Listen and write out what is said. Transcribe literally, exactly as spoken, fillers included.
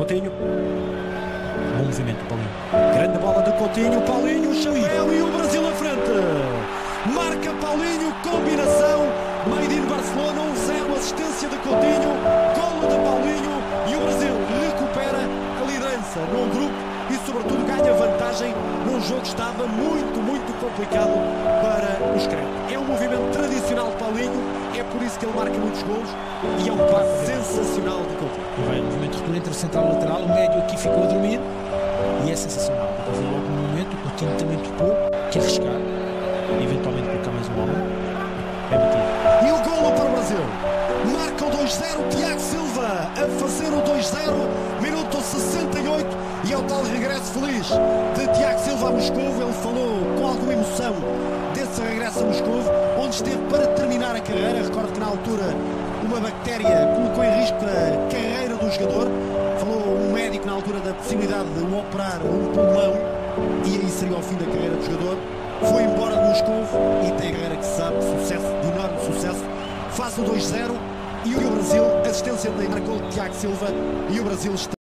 Coutinho. Bom movimento do Paulinho. Grande bola de Coutinho. Paulinho, chapéu e o Brasil à frente. Marca Paulinho, combinação. Made in Barcelona, um zero, assistência de Coutinho. Golo de Paulinho e o Brasil recupera a liderança num grupo e sobretudo ganha vantagem num jogo que estava muito, muito complicado para os cremas. É um movimento tradicional de Paulinho, é por isso que ele marca muitos golos e é um passe sensacional de Coutinho. E vai um movimento recolher entre o central e o lateral, o médio aqui ficou a dormir e é sensacional. Depois vem logo um momento, o Coutinho também topou, que arriscar, eventualmente colocar mais um homem, bem batido. E o golo para o Brasil. Marca o dois zero, Tiago Silva a fazer o dois zero, minuto sessenta e oito, e é o tal regresso feliz de Tiago Silva a Moscovo. Ele falou com alguma emoção desse regresso a Moscovo, onde esteve para terminar a carreira. Recordo que na altura uma bactéria colocou em risco a carreira do jogador. Falou um médico na altura da possibilidade de o operar um pulmão e aí seria o fim da carreira do jogador. Foi embora de Moscovo e tem a carreira que se sabe, sucesso, de enorme sucesso. Faz o dois zero e o Brasil, assistência de Neymar, gol de Tiago Silva, e o Brasil está